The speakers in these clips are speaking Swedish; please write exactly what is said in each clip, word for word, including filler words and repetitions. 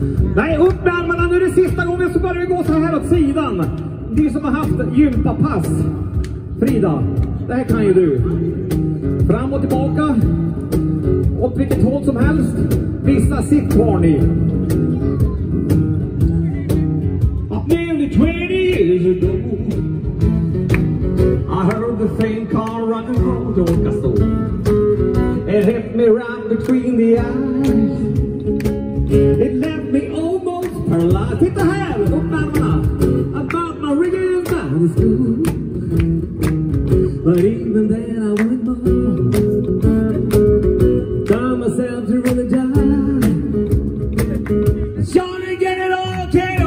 Nej, upp med armarna, nu är det sista gången så börjar vi gå så här åt sidan. Du som har haft gympapass. Frida, det här kan ju du. Fram och tillbaka. Åt vilket håll som helst. Vissa sitt kvar ni. Nearly twenty years ago I heard the thing called rock and roll. Don't I stole. It hit me right between the eyes. It left me almost paralyzed. Titta här, upp med armarna. About my rigging down the school. But even then I went more. Found myself to really die. Trying to get it all okay.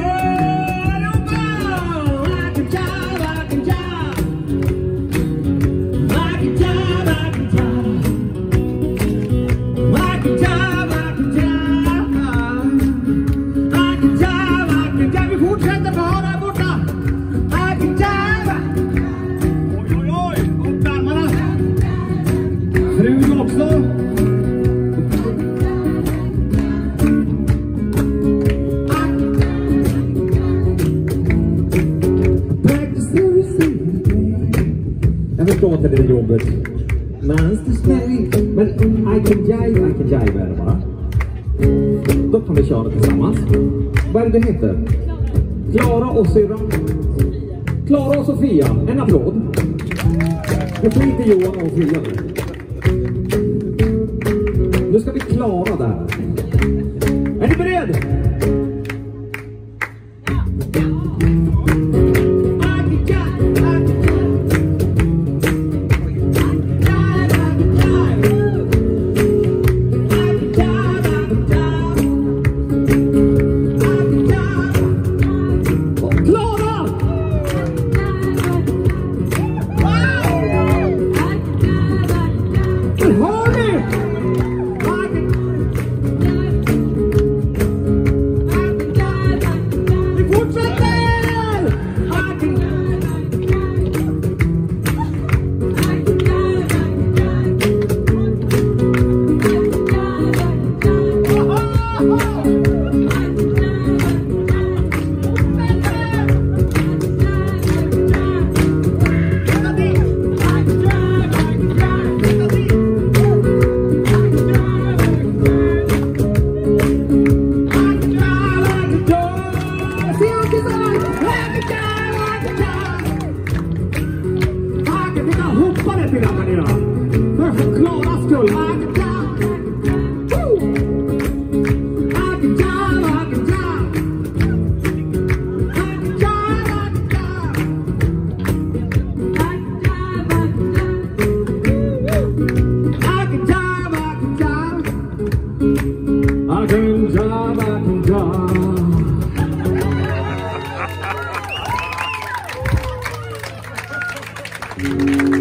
Jag förstår inte det jobbet. Men I can jive, I can jive är det bara. Då kan vi köra tillsammans. Vad är det det heter? Klara och Syrra. Klara och Sofia. En applåd. Nu skiter Johan och Sofia. Nu ska vi klara det här. Är ni beredd? I can